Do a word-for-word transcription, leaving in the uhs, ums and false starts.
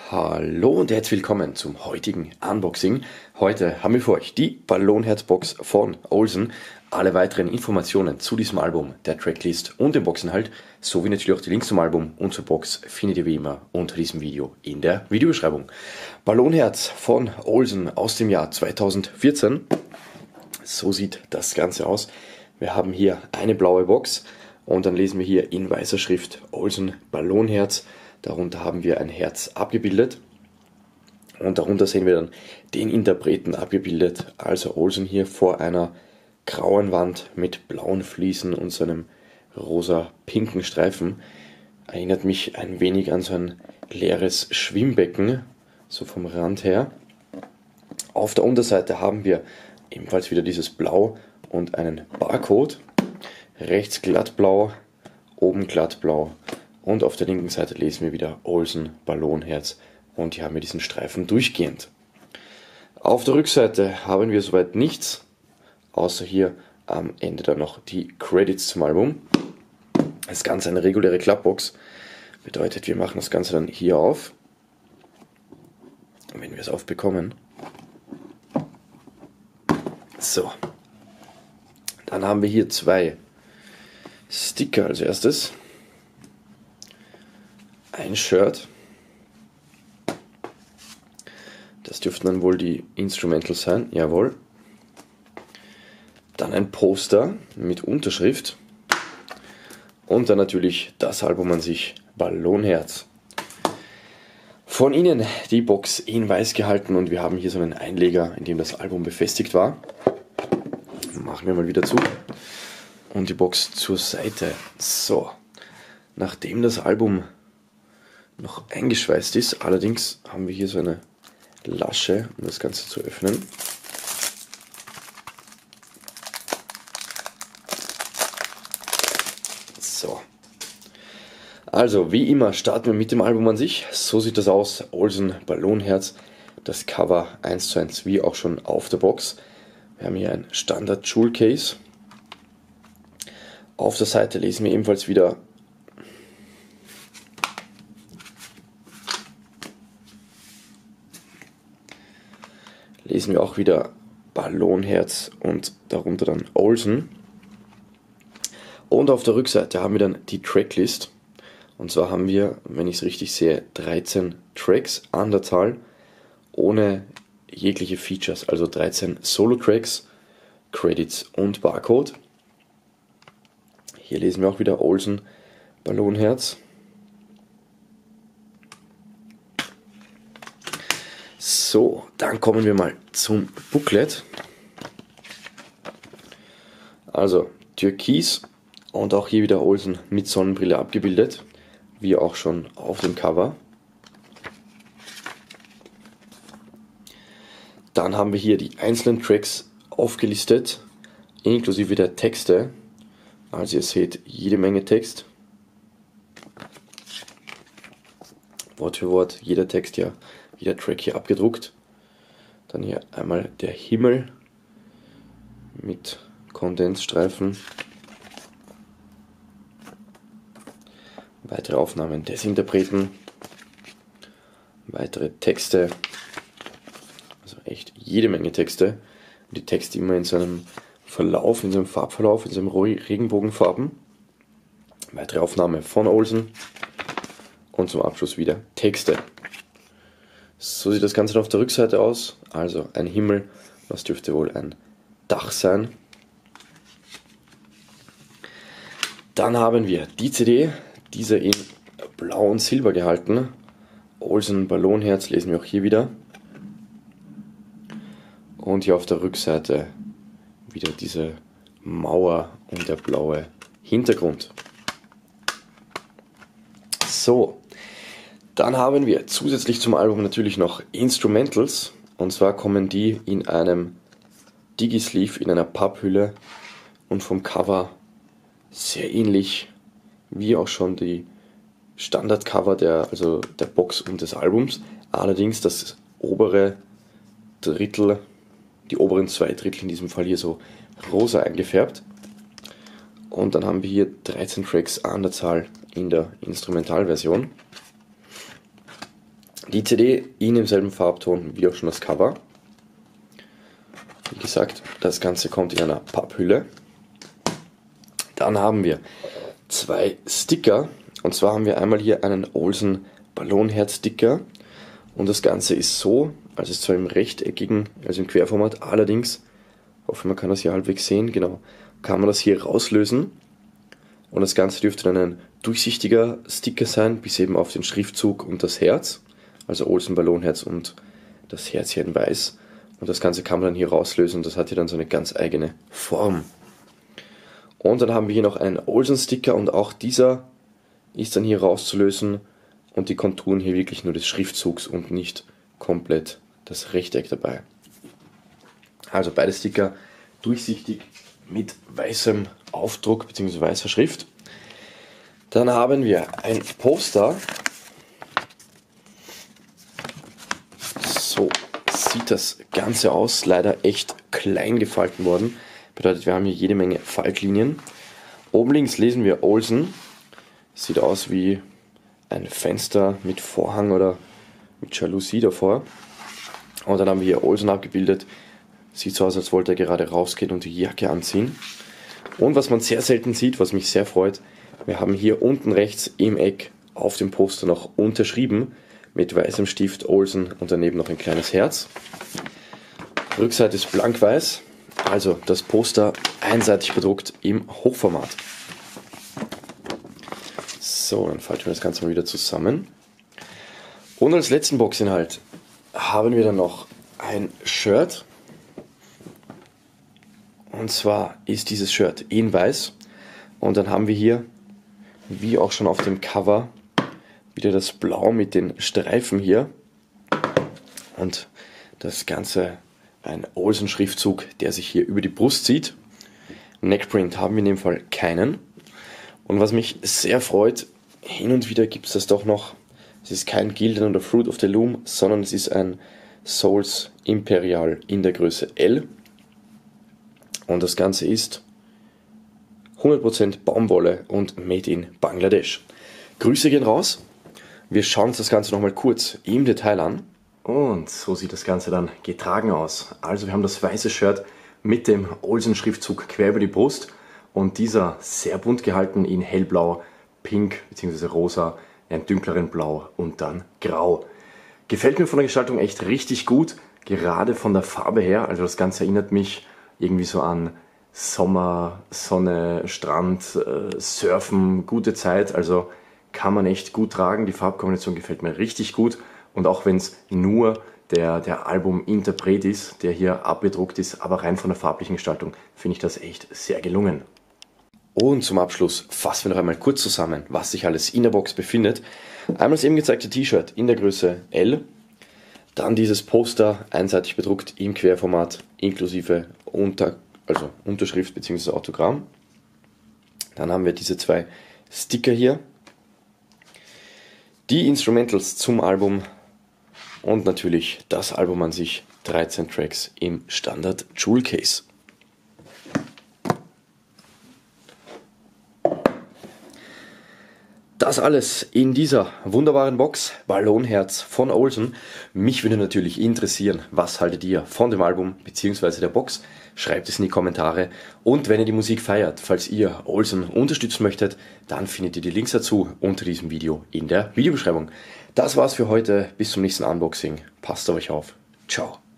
Hallo und herzlich willkommen zum heutigen Unboxing. Heute haben wir für euch die Ballonherz-Box von Olsen. Alle weiteren Informationen zu diesem Album, der Tracklist und dem Boxinhalt, sowie natürlich auch die Links zum Album und zur Box findet ihr wie immer unter diesem Video in der Videobeschreibung. Ballonherz von Olsen aus dem Jahr zweitausendvierzehn. So sieht das Ganze aus. Wir haben hier eine blaue Box und dann lesen wir hier in weißer Schrift Olsen Ballonherz. Darunter haben wir ein Herz abgebildet und darunter sehen wir dann den Interpreten abgebildet, also Olsen hier vor einer grauen Wand mit blauen Fliesen und so einem rosa-pinken Streifen. Erinnert mich ein wenig an so ein leeres Schwimmbecken, so vom Rand her. Auf der Unterseite haben wir ebenfalls wieder dieses Blau und einen Barcode. Rechts glattblau, oben glattblau. Und auf der linken Seite lesen wir wieder Olsen Ballonherz und hier haben wir diesen Streifen durchgehend. Auf der Rückseite haben wir soweit nichts, außer hier am Ende dann noch die Credits zum Album. Das Ganze eine reguläre Klappbox, bedeutet wir machen das Ganze dann hier auf. Und wenn wir es aufbekommen, so, dann haben wir hier zwei Sticker als erstes. Ein Shirt, das dürften dann wohl die Instrumentals sein, jawohl. Dann ein Poster mit Unterschrift und dann natürlich das Album an sich, Ballonherz. Von innen die Box in weiß gehalten und wir haben hier so einen Einleger, in dem das Album befestigt war. Machen wir mal wieder zu und die Box zur Seite. So, nachdem das Album noch eingeschweißt ist. Allerdings haben wir hier so eine Lasche, um das Ganze zu öffnen. So. Also, wie immer starten wir mit dem Album an sich. So sieht das aus. Olsen Ballonherz. Das Cover eins zu eins, wie auch schon auf der Box. Wir haben hier ein Standard Jewel Case. Auf der Seite lesen wir ebenfalls wieder lesen wir auch wieder Ballonherz und darunter dann Olsen. Und auf der Rückseite haben wir dann die Tracklist. Und zwar haben wir, wenn ich es richtig sehe, dreizehn Tracks an der Zahl, ohne jegliche Features. Also dreizehn Solo-Tracks, Credits und Barcode. Hier lesen wir auch wieder Olsen Ballonherz. So, dann kommen wir mal zum Booklet. Also Türkis und auch hier wieder Olsen mit Sonnenbrille abgebildet, wie auch schon auf dem Cover. Dann haben wir hier die einzelnen Tracks aufgelistet, inklusive der Texte. Also ihr seht jede Menge Text. Wort für Wort, jeder Text ja. Jeder Track hier abgedruckt. Dann hier einmal der Himmel mit Kondensstreifen. Weitere Aufnahmen des Interpreten. Weitere Texte. Also echt jede Menge Texte. Und die Texte immer in so einem Verlauf, in so einem Farbverlauf, in so einem Regenbogenfarben. Weitere Aufnahme von Olsen. Und zum Abschluss wieder Texte. So sieht das Ganze dann auf der Rückseite aus, also ein Himmel, das dürfte wohl ein Dach sein. Dann haben wir die C D, diese in Blau und Silber gehalten. Olsen Ballonherz lesen wir auch hier wieder. Und hier auf der Rückseite wieder diese Mauer und der blaue Hintergrund. So. Dann haben wir zusätzlich zum Album natürlich noch Instrumentals, und zwar kommen die in einem Digi-Sleeve, in einer Papphülle und vom Cover sehr ähnlich wie auch schon die Standardcover der, also der Box und des Albums. Allerdings das obere Drittel, die oberen zwei Drittel in diesem Fall hier so rosa eingefärbt. Und dann haben wir hier dreizehn Tracks an der Zahl in der Instrumentalversion. Die C D in demselben Farbton wie auch schon das Cover. Wie gesagt, das Ganze kommt in einer Papphülle. Dann haben wir zwei Sticker. Und zwar haben wir einmal hier einen Olsen Ballonherz-Sticker. Und das Ganze ist so, also ist zwar im rechteckigen, also im Querformat, allerdings, hoffe man kann das hier halbwegs sehen, genau, kann man das hier rauslösen. Und das Ganze dürfte dann ein durchsichtiger Sticker sein, bis eben auf den Schriftzug und das Herz. Also Olsen Ballonherz und das Herz hier in weiß. Und das Ganze kann man dann hier rauslösen und das hat hier dann so eine ganz eigene Form. Und dann haben wir hier noch einen Olsen-Sticker und auch dieser ist dann hier rauszulösen und die Konturen hier wirklich nur des Schriftzugs und nicht komplett das Rechteck dabei. Also beide Sticker durchsichtig mit weißem Aufdruck bzw. weißer Schrift. Dann haben wir ein Poster. So sieht das Ganze aus, leider echt klein gefalten worden. Bedeutet, wir haben hier jede Menge Faltlinien. Oben links lesen wir Olsen. Sieht aus wie ein Fenster mit Vorhang oder mit Jalousie davor. Und dann haben wir hier Olsen abgebildet. Sieht so aus, als wollte er gerade rausgehen und die Jacke anziehen. Und was man sehr selten sieht, was mich sehr freut, wir haben hier unten rechts im Eck auf dem Poster noch unterschrieben mit weißem Stift Olsen und daneben noch ein kleines Herz. Rückseite ist blank weiß, also das Poster einseitig bedruckt im Hochformat. So, dann falten wir das Ganze mal wieder zusammen. Und als letzten Boxinhalt haben wir dann noch ein Shirt. Und zwar ist dieses Shirt in weiß. Und dann haben wir hier, wie auch schon auf dem Cover, wieder das Blau mit den Streifen hier. Und das Ganze ein Olsen-Schriftzug, der sich hier über die Brust zieht. Neckprint haben wir in dem Fall keinen. Und was mich sehr freut, hin und wieder gibt es das doch noch. Es ist kein Gildan oder Fruit of the Loom, sondern es ist ein Souls Imperial in der Größe L. Und das Ganze ist hundert Prozent Baumwolle und made in Bangladesch. Grüße gehen raus. Wir schauen uns das Ganze nochmal kurz im Detail an. Und so sieht das Ganze dann getragen aus. Also wir haben das weiße Shirt mit dem Olsen-Schriftzug quer über die Brust und dieser sehr bunt gehalten in hellblau, pink bzw. rosa, einem dünkleren Blau und dann grau. Gefällt mir von der Gestaltung echt richtig gut, gerade von der Farbe her. Also das Ganze erinnert mich irgendwie so an Sommer, Sonne, Strand, äh, Surfen, gute Zeit. Also kann man echt gut tragen. Die Farbkombination gefällt mir richtig gut. Und auch wenn es nur der, der Albuminterpret ist, der hier abgedruckt ist, aber rein von der farblichen Gestaltung finde ich das echt sehr gelungen. Und zum Abschluss fassen wir noch einmal kurz zusammen, was sich alles in der Box befindet. Einmal das eben gezeigte T-Shirt in der Größe L, dann dieses Poster einseitig bedruckt im Querformat inklusive Unter, also Unterschrift bzw. Autogramm. Dann haben wir diese zwei Sticker hier, die Instrumentals zum Album und natürlich das Album an sich, dreizehn Tracks im Standard Jewel Case. Das alles in dieser wunderbaren Box, Ballonherz von Olsen. Mich würde natürlich interessieren, was haltet ihr von dem Album bzw. der Box? Schreibt es in die Kommentare. Und wenn ihr die Musik feiert, falls ihr Olsen unterstützen möchtet, dann findet ihr die Links dazu unter diesem Video in der Videobeschreibung. Das war's für heute. Bis zum nächsten Unboxing. Passt auf euch auf. Ciao.